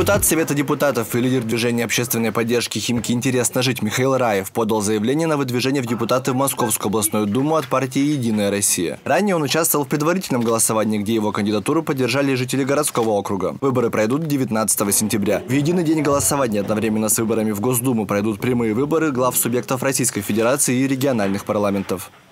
Депутат Совета депутатов и лидер движения общественной поддержки «Химки. Интересно жить» Михаил Раев подал заявление на выдвижение в депутаты в Московскую областную думу от партии «Единая Россия». Ранее он участвовал в предварительном голосовании, где его кандидатуру поддержали жители городского округа. Выборы пройдут 19 сентября. В единый день голосования одновременно с выборами в Госдуму пройдут прямые выборы глав субъектов Российской Федерации и региональных парламентов.